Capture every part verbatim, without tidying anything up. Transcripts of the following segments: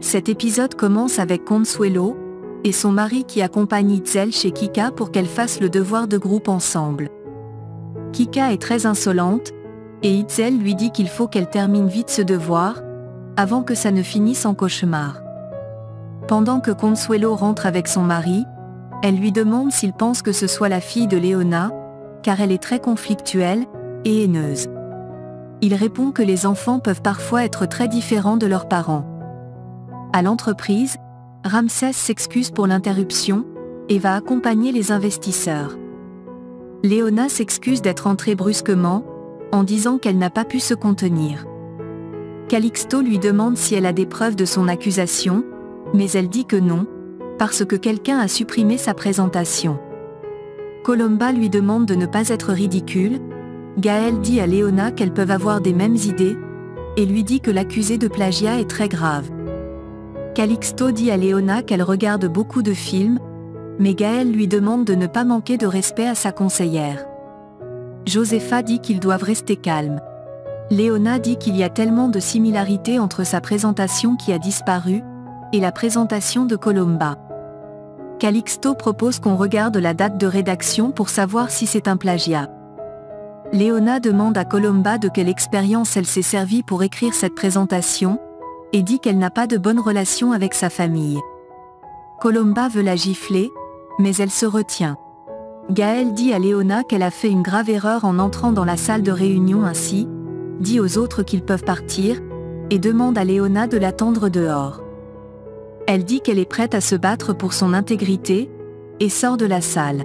Cet épisode commence avec Consuelo et son mari qui accompagne Itzel chez Kika pour qu'elle fasse le devoir de groupe ensemble. Kika est très insolente, et Itzel lui dit qu'il faut qu'elle termine vite ce devoir, avant que ça ne finisse en cauchemar. Pendant que Consuelo rentre avec son mari, elle lui demande s'il pense que ce soit la fille de Leona, car elle est très conflictuelle et haineuse. Il répond que les enfants peuvent parfois être très différents de leurs parents. À l'entreprise, Ramsès s'excuse pour l'interruption et va accompagner les investisseurs. Leona s'excuse d'être entrée brusquement, en disant qu'elle n'a pas pu se contenir. Calixto lui demande si elle a des preuves de son accusation, mais elle dit que non, parce que quelqu'un a supprimé sa présentation. Colomba lui demande de ne pas être ridicule. Gaël dit à Leona qu'elles peuvent avoir des mêmes idées, et lui dit que l'accusé de plagiat est très grave. Calixto dit à Leona qu'elle regarde beaucoup de films, mais Gaël lui demande de ne pas manquer de respect à sa conseillère. Josefa dit qu'ils doivent rester calmes. Leona dit qu'il y a tellement de similarités entre sa présentation qui a disparu, et la présentation de Colomba. Calixto propose qu'on regarde la date de rédaction pour savoir si c'est un plagiat. Leona demande à Colomba de quelle expérience elle s'est servie pour écrire cette présentation, et dit qu'elle n'a pas de bonne relation avec sa famille. Colomba veut la gifler, mais elle se retient. Gaël dit à Leona qu'elle a fait une grave erreur en entrant dans la salle de réunion ainsi, dit aux autres qu'ils peuvent partir, et demande à Leona de l'attendre dehors. Elle dit qu'elle est prête à se battre pour son intégrité, et sort de la salle.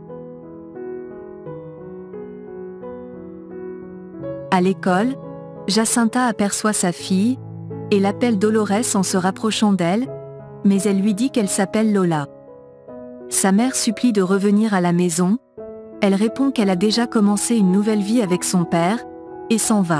À l'école, Jacinta aperçoit sa fille, et l'appelle Dolores en se rapprochant d'elle, mais elle lui dit qu'elle s'appelle Lola. Sa mère supplie de revenir à la maison, elle répond qu'elle a déjà commencé une nouvelle vie avec son père, et s'en va.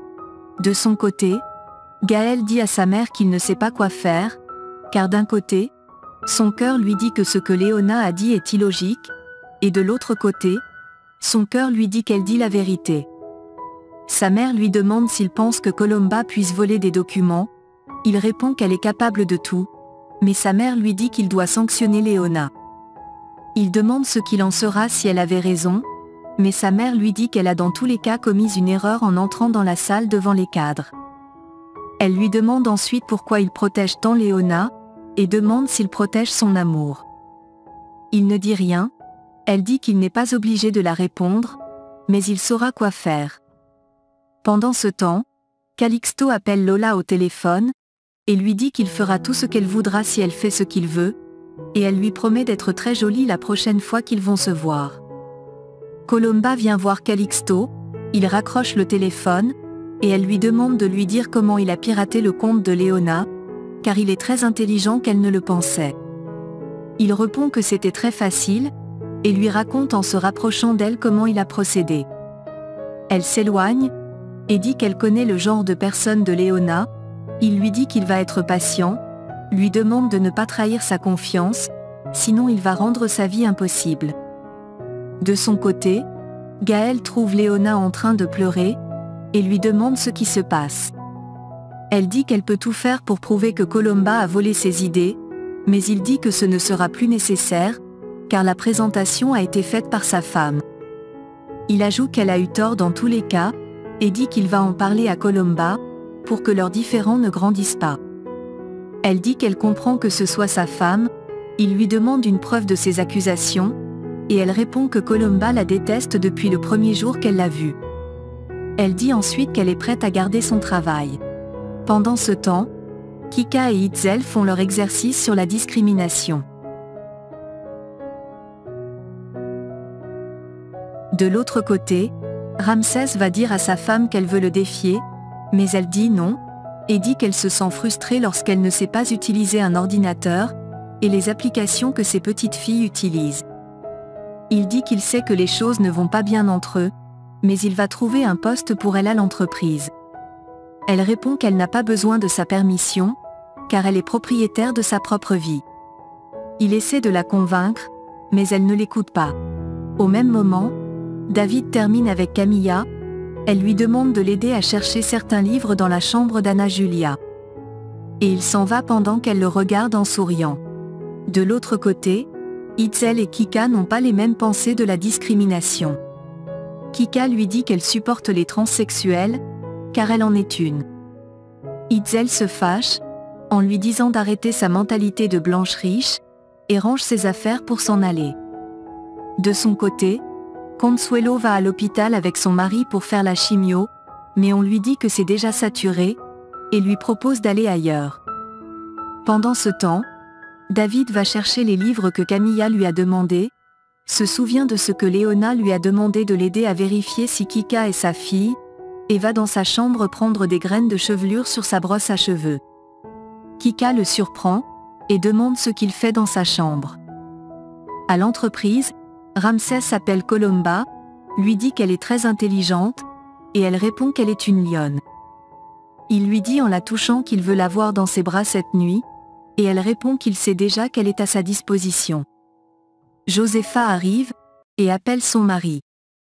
De son côté, Gaël dit à sa mère qu'il ne sait pas quoi faire, car d'un côté, son cœur lui dit que ce que Leona a dit est illogique, et de l'autre côté, son cœur lui dit qu'elle dit la vérité. Sa mère lui demande s'il pense que Colomba puisse voler des documents, il répond qu'elle est capable de tout, mais sa mère lui dit qu'il doit sanctionner Leona. Il demande ce qu'il en sera si elle avait raison, mais sa mère lui dit qu'elle a dans tous les cas commis une erreur en entrant dans la salle devant les cadres. Elle lui demande ensuite pourquoi il protège tant Leona, et demande s'il protège son amour. Il ne dit rien, elle dit qu'il n'est pas obligé de la répondre, mais il saura quoi faire. Pendant ce temps, Calixto appelle Lola au téléphone, et lui dit qu'il fera tout ce qu'elle voudra si elle fait ce qu'il veut, et elle lui promet d'être très jolie la prochaine fois qu'ils vont se voir. Colomba vient voir Calixto, il raccroche le téléphone, et elle lui demande de lui dire comment il a piraté le compte de Leona, car il est très intelligent qu'elle ne le pensait. Il répond que c'était très facile, et lui raconte en se rapprochant d'elle comment il a procédé. Elle s'éloigne, et dit qu'elle connaît le genre de personne de Leona, il lui dit qu'il va être patient, lui demande de ne pas trahir sa confiance, sinon il va rendre sa vie impossible. De son côté, Gaël trouve Leona en train de pleurer, et lui demande ce qui se passe. Elle dit qu'elle peut tout faire pour prouver que Colomba a volé ses idées, mais il dit que ce ne sera plus nécessaire, car la présentation a été faite par sa femme. Il ajoute qu'elle a eu tort dans tous les cas, et dit qu'il va en parler à Colomba, pour que leurs différends ne grandissent pas. Elle dit qu'elle comprend que ce soit sa femme, il lui demande une preuve de ses accusations, et elle répond que Colomba la déteste depuis le premier jour qu'elle l'a vue. Elle dit ensuite qu'elle est prête à garder son travail. Pendant ce temps, Kika et Itzel font leur exercice sur la discrimination. De l'autre côté, Ramsès va dire à sa femme qu'elle veut le défier, mais elle dit non, et dit qu'elle se sent frustrée lorsqu'elle ne sait pas utiliser un ordinateur, et les applications que ses petites filles utilisent. Il dit qu'il sait que les choses ne vont pas bien entre eux, mais il va trouver un poste pour elle à l'entreprise. Elle répond qu'elle n'a pas besoin de sa permission, car elle est propriétaire de sa propre vie. Il essaie de la convaincre, mais elle ne l'écoute pas. Au même moment, David termine avec Camilla, elle lui demande de l'aider à chercher certains livres dans la chambre d'Anna Julia. et il s'en va pendant qu'elle le regarde en souriant. De l'autre côté, Itzel et Kika n'ont pas les mêmes pensées de la discrimination. Kika lui dit qu'elle supporte les transsexuels, car elle en est une. Itzel se fâche, en lui disant d'arrêter sa mentalité de blanche riche, et range ses affaires pour s'en aller. De son côté, Consuelo va à l'hôpital avec son mari pour faire la chimio, mais on lui dit que c'est déjà saturé, et lui propose d'aller ailleurs. Pendant ce temps, David va chercher les livres que Camilla lui a demandés, se souvient de ce que Léona lui a demandé de l'aider à vérifier si Kika est sa fille, et va dans sa chambre prendre des graines de chevelure sur sa brosse à cheveux. Kika le surprend, et demande ce qu'il fait dans sa chambre. À l'entreprise, Ramsès appelle Colomba, lui dit qu'elle est très intelligente, et elle répond qu'elle est une lionne. Il lui dit en la touchant qu'il veut la voir dans ses bras cette nuit, et elle répond qu'il sait déjà qu'elle est à sa disposition. Josefa arrive, et appelle son mari.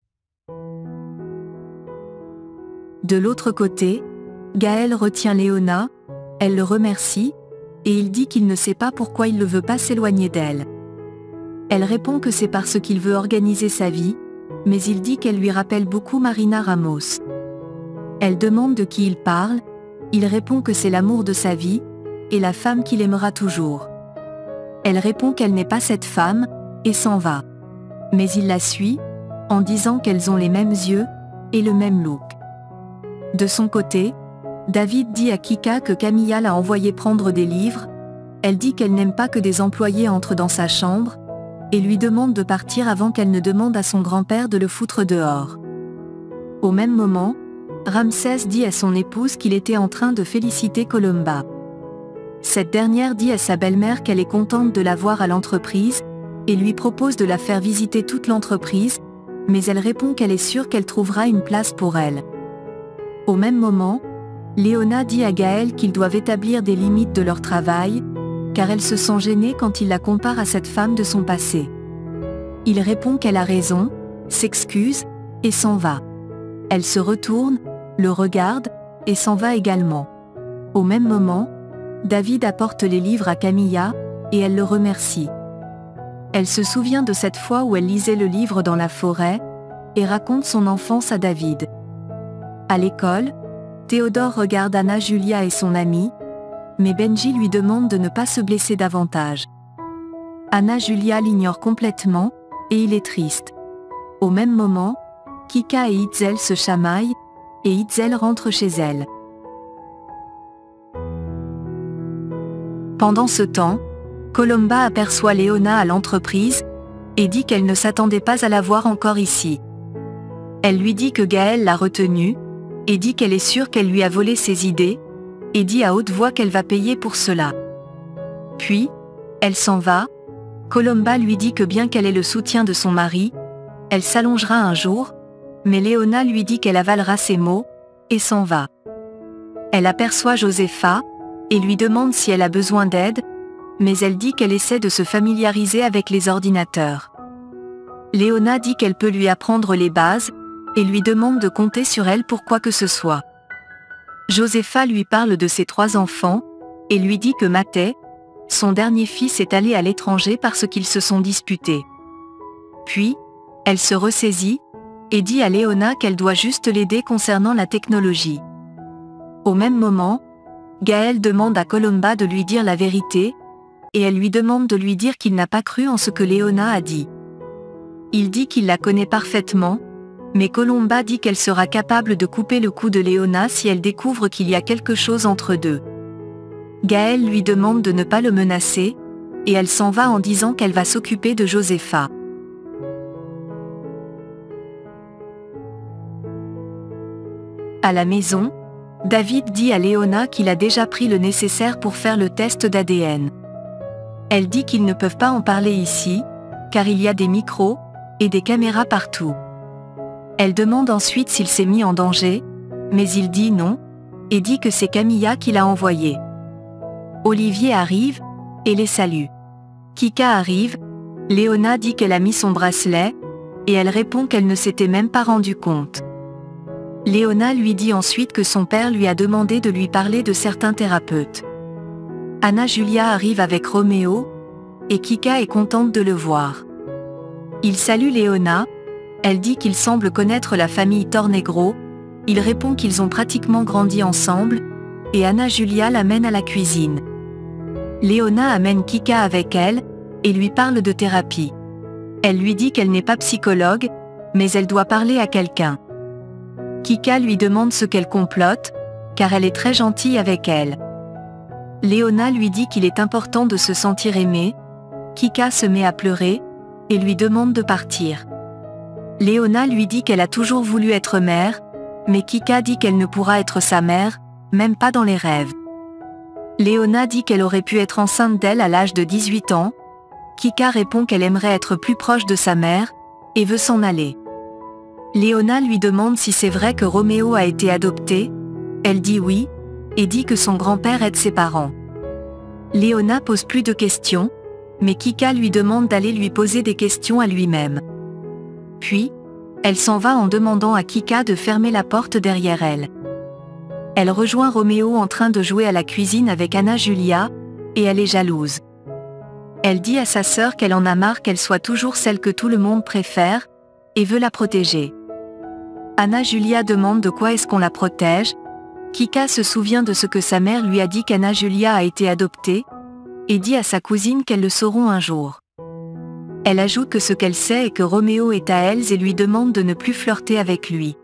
De l'autre côté, Gaël retient Léona, elle le remercie, et il dit qu'il ne sait pas pourquoi il ne veut pas s'éloigner d'elle. Elle répond que c'est parce qu'il veut organiser sa vie, mais il dit qu'elle lui rappelle beaucoup Marina Ramos. Elle demande de qui il parle, il répond que c'est l'amour de sa vie, et la femme qu'il aimera toujours. Elle répond qu'elle n'est pas cette femme, et s'en va. Mais il la suit, en disant qu'elles ont les mêmes yeux, et le même look. De son côté, David dit à Kika que Camilla l'a envoyé prendre des livres, elle dit qu'elle n'aime pas que des employés entrent dans sa chambre, et lui demande de partir avant qu'elle ne demande à son grand-père de le foutre dehors. Au même moment, Ramsès dit à son épouse qu'il était en train de féliciter Colomba. Cette dernière dit à sa belle-mère qu'elle est contente de la voir à l'entreprise, et lui propose de la faire visiter toute l'entreprise, mais elle répond qu'elle est sûre qu'elle trouvera une place pour elle. Au même moment, Léona dit à Gaël qu'ils doivent établir des limites de leur travail, car elle se sent gênée quand il la compare à cette femme de son passé. Il répond qu'elle a raison, s'excuse, et s'en va. Elle se retourne, le regarde, et s'en va également. Au même moment, David apporte les livres à Camilla, et elle le remercie. Elle se souvient de cette fois où elle lisait le livre dans la forêt, et raconte son enfance à David. À l'école, Théodore regarde Anna Julia et son amie, mais Benji lui demande de ne pas se blesser davantage. Anna Julia l'ignore complètement, et il est triste. Au même moment, Kika et Itzel se chamaillent, et Itzel rentre chez elle. Pendant ce temps, Colomba aperçoit Léona à l'entreprise, et dit qu'elle ne s'attendait pas à la voir encore ici. Elle lui dit que Gaël l'a retenue, et dit qu'elle est sûre qu'elle lui a volé ses idées, et dit à haute voix qu'elle va payer pour cela. Puis, elle s'en va, Colomba lui dit que bien qu'elle ait le soutien de son mari, elle s'allongera un jour, mais Léona lui dit qu'elle avalera ses mots, et s'en va. Elle aperçoit Josefa, et lui demande si elle a besoin d'aide, mais elle dit qu'elle essaie de se familiariser avec les ordinateurs. Léona dit qu'elle peut lui apprendre les bases, et lui demande de compter sur elle pour quoi que ce soit. Josefa lui parle de ses trois enfants, et lui dit que Mathé, son dernier fils, est allé à l'étranger parce qu'ils se sont disputés. Puis, elle se ressaisit, et dit à Léona qu'elle doit juste l'aider concernant la technologie. Au même moment, Gaël demande à Colomba de lui dire la vérité, et elle lui demande de lui dire qu'il n'a pas cru en ce que Léona a dit. Il dit qu'il la connaît parfaitement, mais Colomba dit qu'elle sera capable de couper le cou de Léona si elle découvre qu'il y a quelque chose entre deux. Gaël lui demande de ne pas le menacer, et elle s'en va en disant qu'elle va s'occuper de Josefa. À la maison, David dit à Léona qu'il a déjà pris le nécessaire pour faire le test d'A D N. Elle dit qu'ils ne peuvent pas en parler ici, car il y a des micros, et des caméras partout. Elle demande ensuite s'il s'est mis en danger, mais il dit non, et dit que c'est Camilla qui l'a envoyé. Olivier arrive, et les salue. Kika arrive, Léona dit qu'elle a mis son bracelet, et elle répond qu'elle ne s'était même pas rendue compte. Léona lui dit ensuite que son père lui a demandé de lui parler de certains thérapeutes. Anna Julia arrive avec Roméo, et Kika est contente de le voir. Il salue Léona, elle dit qu'il semble connaître la famille Tornegro, il répond qu'ils ont pratiquement grandi ensemble, et Anna Julia l'amène à la cuisine. Léona amène Kika avec elle, et lui parle de thérapie. Elle lui dit qu'elle n'est pas psychologue, mais elle doit parler à quelqu'un. Kika lui demande ce qu'elle complote, car elle est très gentille avec elle. Léona lui dit qu'il est important de se sentir aimé. Kika se met à pleurer, et lui demande de partir. Léona lui dit qu'elle a toujours voulu être mère, mais Kika dit qu'elle ne pourra être sa mère, même pas dans les rêves. Léona dit qu'elle aurait pu être enceinte d'elle à l'âge de dix-huit ans. Kika répond qu'elle aimerait être plus proche de sa mère, et veut s'en aller. Léona lui demande si c'est vrai que Roméo a été adopté. Elle dit oui, et dit que son grand-père aide ses parents. Léona pose plus de questions, mais Kika lui demande d'aller lui poser des questions à lui-même. Puis, elle s'en va en demandant à Kika de fermer la porte derrière elle. Elle rejoint Roméo en train de jouer à la cuisine avec Anna Julia, et elle est jalouse. Elle dit à sa sœur qu'elle en a marre qu'elle soit toujours celle que tout le monde préfère, et veut la protéger. Anna Julia demande de quoi est-ce qu'on la protège. Kika se souvient de ce que sa mère lui a dit qu'Anna Julia a été adoptée, et dit à sa cousine qu'elles le sauront un jour. Elle ajoute que ce qu'elle sait est que Roméo est à elle et lui demande de ne plus flirter avec lui.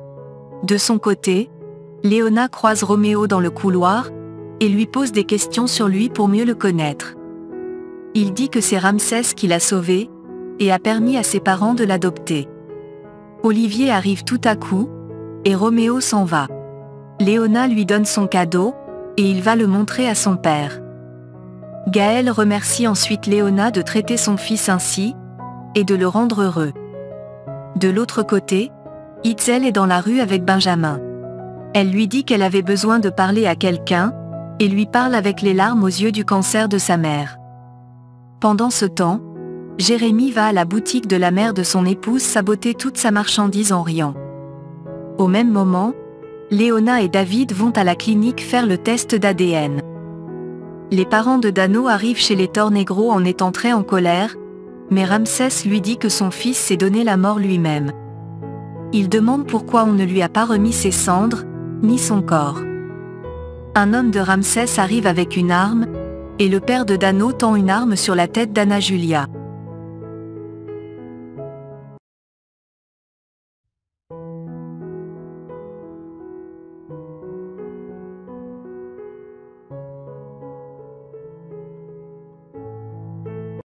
De son côté, Léona croise Roméo dans le couloir, et lui pose des questions sur lui pour mieux le connaître. Il dit que c'est Ramsès qui l'a sauvé, et a permis à ses parents de l'adopter. Olivier arrive tout à coup, et Roméo s'en va. Léona lui donne son cadeau, et il va le montrer à son père. Gaël remercie ensuite Léona de traiter son fils ainsi, et de le rendre heureux. De l'autre côté, Itzel est dans la rue avec Benjamin. Elle lui dit qu'elle avait besoin de parler à quelqu'un, et lui parle avec les larmes aux yeux du cancer de sa mère. Pendant ce temps, Jérémy va à la boutique de la mère de son épouse saboter toute sa marchandise en riant. Au même moment, Léona et David vont à la clinique faire le test d'A D N. Les parents de Dano arrivent chez les Tornegro en étant très en colère, mais Ramsès lui dit que son fils s'est donné la mort lui-même. Il demande pourquoi on ne lui a pas remis ses cendres, ni son corps. Un homme de Ramsès arrive avec une arme, et le père de Dano tend une arme sur la tête d'Anna Julia.